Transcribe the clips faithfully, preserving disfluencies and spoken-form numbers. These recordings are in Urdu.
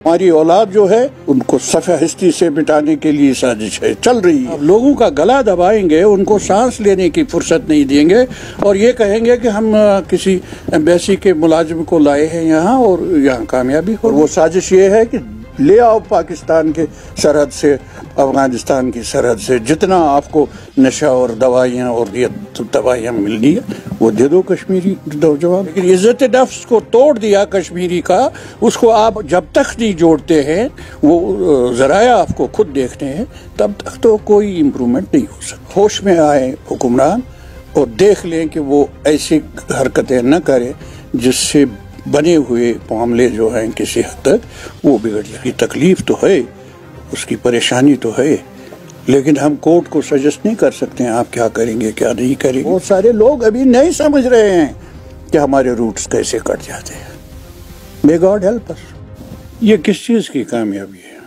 ہماری اولاد جو ہے ان کو صفحہ ہستی سے مٹانے کے لیے سازش ہے چل رہی ہے. لوگوں کا گلا دبائیں گے, ان کو سانس لینے کی فرصت نہیں دیں گے اور یہ کہیں گے کہ ہم کسی ایمبیسی کے ملازم کو لائے ہیں یہاں اور یہاں کامیابی ہو. وہ سازش یہ ہے کہ لے آؤ پاکستان کے سرحد سے, افغانستان کی سرحد سے جتنا آپ کو نشہ اور دوائیاں اور یہ دوائیاں ملنی ہے وہ دے دو کشمیری نوجوان. لیکن عزت نفس کو توڑ دیا کشمیری کا, اس کو آپ جب تک نہیں جوڑتے ہیں, وہ ذرائع آپ کو خود دیکھتے ہیں, تب تک تو کوئی امپرومنٹ نہیں ہو سکتا. ہوش میں آئے حکمران اور دیکھ لیں کہ وہ ایسی حرکتیں نہ کرے جس سے بنے ہوئے معاملے جو ہیں کسی حد تک وہ بگڑ جائیں. کی تکلیف تو ہے, اس کی پریشانی تو ہے, لیکن ہم کورٹ کو سجیسٹ نہیں کر سکتے ہیں آپ کیا کریں گے کیا نہیں کریں گے. بہت سارے لوگ ابھی نہیں سمجھ رہے ہیں کہ ہمارے روٹس کیسے کٹ جاتے ہیں. may God help us. یہ کس چیز کی کامیابی ہے؟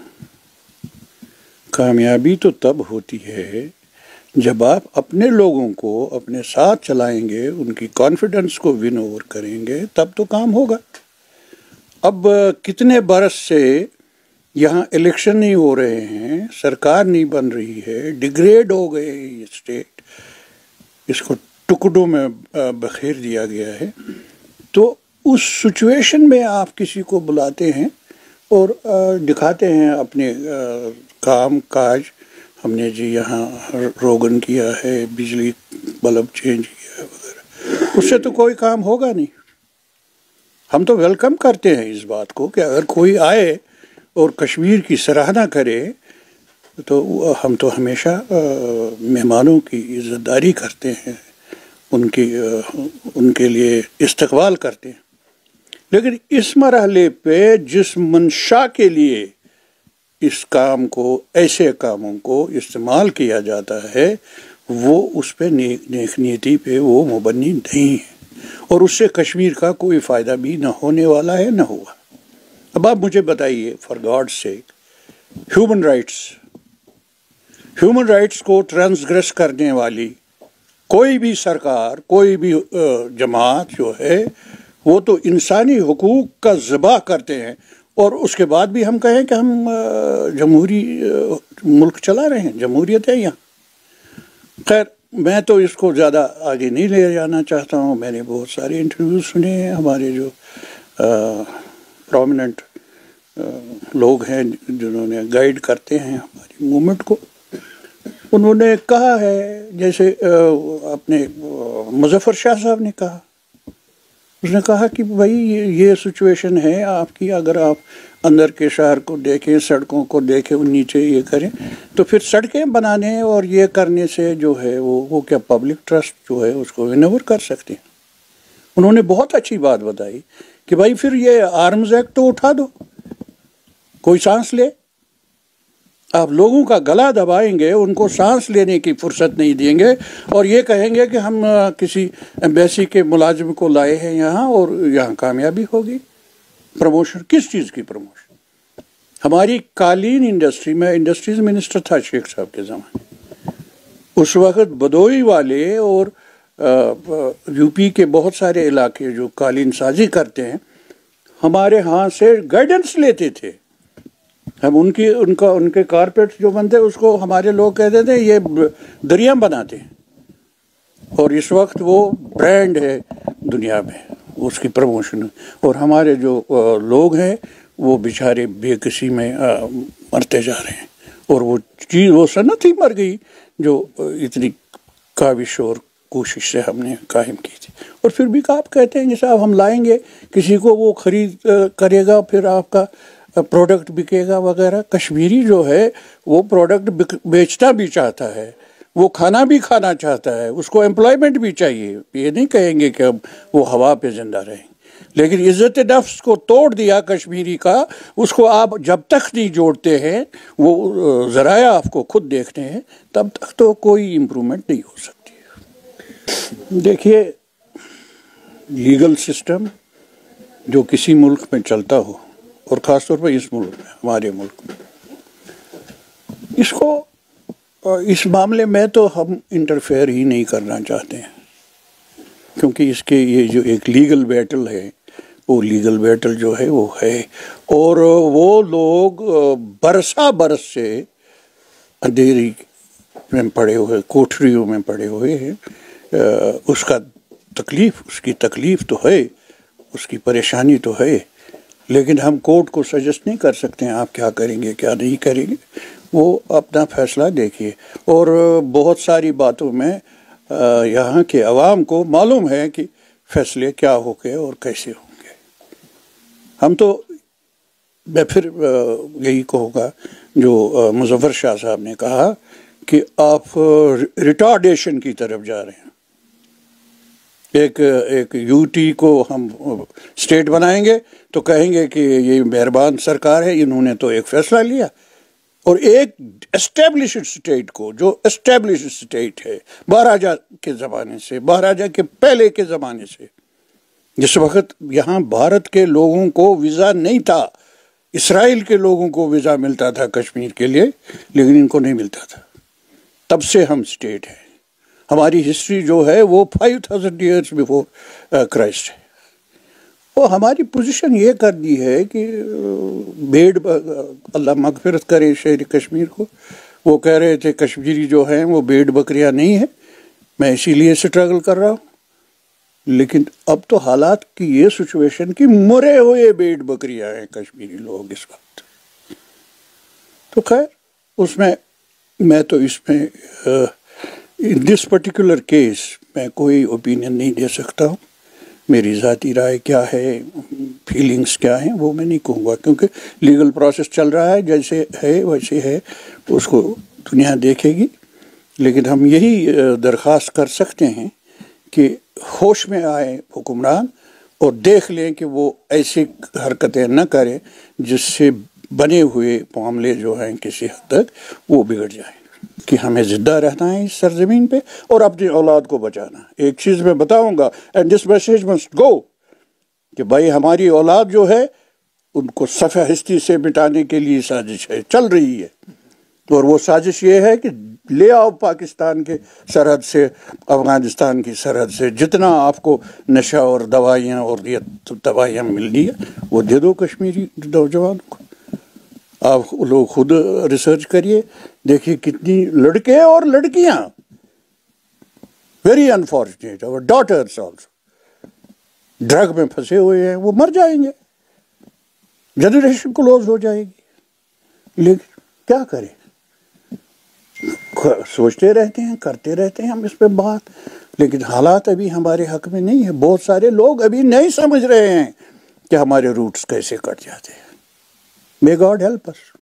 کامیابی تو تب ہوتی ہے جب آپ اپنے لوگوں کو اپنے ساتھ چلائیں گے, ان کی کانفیڈنس کو ون اوور کریں گے, تب تو کام ہوگا. اب کتنے برس سے یہاں الیکشن نہیں ہو رہے ہیں, سرکار نہیں بن رہی ہے, ڈیگریڈ ہو گئے یہ اسٹیٹ, اس کو ٹکڑوں میں بکھیر دیا گیا ہے. تو اس سچویشن میں آپ کسی کو بلاتے ہیں اور دکھاتے ہیں اپنے کام کاج, ہم نے جی یہاں روگن کیا ہے, بجلی بلب چینج کیا ہے وغیرہ. اس سے تو کوئی کام ہوگا نہیں. ہم تو ویلکم کرتے ہیں اس بات کو کہ اگر کوئی آئے اور کشمیر کی سراہنا کرے تو ہم تو ہمیشہ مہمانوں کی عزت داری کرتے ہیں, ان کی ان کے لیے استقبال کرتے ہیں. لیکن اس مرحلے پہ جس منشا کے لیے اس کام کو, ایسے کاموں کو استعمال کیا جاتا ہے, وہ اس پہ نیک نیک نیتی پہ وہ مبنی نہیں ہے, اور اس سے کشمیر کا کوئی فائدہ بھی نہ ہونے والا ہے نہ ہوا. اب آپ مجھے بتائیے for God sake, human rights human rights کو ٹرانسگریس کرنے والی کوئی بھی سرکار, کوئی بھی جماعت جو ہے, وہ تو انسانی حقوق کا ذبح کرتے ہیں, اور اس کے بعد بھی ہم کہیں کہ ہم جمہوری ملک چلا رہے ہیں, جمہوریت ہے یہاں. خیر, میں تو اس کو زیادہ آگے نہیں لے جانا چاہتا ہوں. میں نے بہت سارے انٹرویو سنے ہیں, ہمارے جو پرومیننٹ لوگ ہیں جنہوں نے گائیڈ کرتے ہیں ہماری موومنٹ کو, انہوں نے کہا ہے, جیسے اپنے مظفر شاہ صاحب نے کہا, اس نے کہا کہ بھائی یہ سچویشن ہے آپ کی, اگر آپ اندر کے شہر کو دیکھیں, سڑکوں کو دیکھیں, نیچے یہ کریں, تو پھر سڑکیں بنانے اور یہ کرنے سے جو ہے وہ وہ کیا پبلک ٹرسٹ جو ہے اس کو ونور کر سکتے ہیں. انہوں نے بہت اچھی بات بتائی کہ بھائی پھر یہ آرمز ایکٹ تو اٹھا دو, کوئی سانس لے. آپ لوگوں کا گلا دبائیں گے, ان کو سانس لینے کی فرصت نہیں دیں گے اور یہ کہیں گے کہ ہم کسی ایمبیسی کے ملازم کو لائے ہیں یہاں اور یہاں کامیابی ہوگی. پروموشن کس چیز کی پروموشن؟ ہماری قالین انڈسٹری میں انڈسٹریز منسٹر تھا شیخ صاحب کے زمانے, اس وقت بدوئی والے اور یو پی کے بہت سارے علاقے جو قالین سازی کرتے ہیں ہمارے ہاں سے گائیڈنس لیتے تھے. ہم ان کی ان کا ان کے کارپیٹ جو بنتے اس کو ہمارے لوگ کہتے تھے یہ دریا بناتے ہیں, اور اس وقت وہ برانڈ ہے دنیا میں, اس کی پروموشن. اور ہمارے جو لوگ ہیں وہ بیچارے بے کسی میں مرتے جا رہے ہیں, اور وہ چیز وہ صنعت ہی مر گئی جو اتنی کاوش اور کوشش سے ہم نے قائم کی تھی. اور پھر بھی آپ کہتے ہیں کہ صاحب ہم لائیں گے کسی کو, وہ خرید کرے گا, پھر آپ کا پروڈکٹ بکے گا وغیرہ. کشمیری جو ہے وہ پروڈکٹ بیچنا بھی چاہتا ہے, وہ کھانا بھی کھانا چاہتا ہے, اس کو امپلائمنٹ بھی چاہیے. یہ نہیں کہیں گے کہ اب وہ ہوا پہ زندہ رہیں. لیکن عزت نفس کو توڑ دیا کشمیری کا, اس کو آپ جب تک نہیں جوڑتے ہیں, وہ ذرائع آپ کو خود دیکھتے ہیں, تب تک تو کوئی امپرومنٹ نہیں ہو سکتی. دیکھیے, لیگل سسٹم جو کسی ملک میں چلتا ہو, اور خاص طور پر اس ملک میں, ہمارے ملک میں, اس کو اس معاملے میں تو ہم انٹرفیئر ہی نہیں کرنا چاہتے ہیں, کیونکہ اس کے یہ جو ایک لیگل بیٹل ہے وہ لیگل بیٹل جو ہے وہ ہے، اور وہ لوگ برسا برس سے اندھیری میں پڑے ہوئے، کوٹھریوں میں پڑے ہوئے ہیں. اس کا تکلیف اس کی تکلیف تو ہے، اس کی پریشانی تو ہے، لیکن ہم کورٹ کو سجیسٹ نہیں کر سکتے ہیں آپ کیا کریں گے کیا نہیں کریں گے. وہ اپنا فیصلہ دیکھیے. اور بہت ساری باتوں میں یہاں کے عوام کو معلوم ہے کہ فیصلے کیا ہو گئے اور کیسے ہوں گے. ہم تو میں پھر یہی کہوں گا جو مظفر شاہ صاحب نے کہا کہ آپ ریٹارڈیشن کی طرف جا رہے ہیں. ایک ایک یو ٹی کو ہم اسٹیٹ بنائیں گے تو کہیں گے کہ یہ مہربان سرکار ہے، انہوں نے تو ایک فیصلہ لیا، اور ایک اسٹیبلشڈ اسٹیٹ کو جو اسٹیبلشڈ اسٹیٹ ہے مہاراجہ کے زمانے سے، مہاراجہ کے پہلے کے زمانے سے، جس وقت یہاں بھارت کے لوگوں کو ویزا نہیں تھا، اسرائیل کے لوگوں کو ویزا ملتا تھا کشمیر کے لیے، لیکن ان کو نہیں ملتا تھا. تب سے ہم اسٹیٹ ہیں. ہماری ہسٹری جو ہے وہ five thousand years before Christ ہے. وہ ہماری پوزیشن یہ کر دی ہے کہ بیڈ، اللہ مغفرت کرے شہر کشمیر کو، وہ کہہ رہے تھے کشمیری جو ہیں وہ بیڈ بکریاں نہیں ہیں، میں اسی لیے اسٹرگل کر رہا ہوں. لیکن اب تو حالات کی یہ سچویشن کہ مرے ہوئے بیڈ بکریاں ہیں کشمیری لوگ اس وقت. تو خیر اس میں میں تو اس میں ان دس پرٹیکولر کیس میں کوئی اوپینین نہیں دے سکتا ہوں. میری ذاتی رائے کیا ہے، فیلنگز کیا ہیں، وہ میں نہیں کہوں گا، کیونکہ لیگل پروسیس چل رہا ہے، جیسے ہے ویسے ہے، اس کو دنیا دیکھے گی. لیکن ہم یہی درخواست کر سکتے ہیں کہ ہوش میں آئے حکمران اور دیکھ لیں کہ وہ ایسی حرکتیں نہ کریں جس سے بنے ہوئے معاملے جو ہیں کسی حد تک وہ بگڑ جائیں. کہ ہمیں زندہ رہنا ہے اس سرزمین پہ اور اپنی اولاد کو بچانا. ایک چیز میں بتاؤں گا، and this message must go, کہ بھائی ہماری اولاد جو ہے ان کو صفحہ ہستی سے مٹانے کے لیے سازش ہے، چل رہی ہے. اور وہ سازش یہ ہے کہ لے آؤ پاکستان کے سرحد سے، افغانستان کی سرحد سے جتنا آپ کو نشہ اور دوائیاں اور یہ دوائیاں ملنی ہے وہ دے دو کشمیری نوجوانوں کو. آپ لوگ خود ریسرچ کریے، دیکھیے کتنی لڑکے اور لڑکیاں، ویری انفارچونیٹ، اور ڈاٹرس آلسو ڈرگ میں پھنسے ہوئے ہیں، وہ مر جائیں گے، جنریشن کلوز ہو جائے گی. لیکن کیا کریں، سوچتے رہتے ہیں، کرتے رہتے ہیں ہم اس پہ بات، لیکن حالات ابھی ہمارے حق میں نہیں ہے. بہت سارے لوگ ابھی نہیں سمجھ رہے ہیں کہ ہمارے روٹس کیسے کٹ جاتے ہیں. May God help us.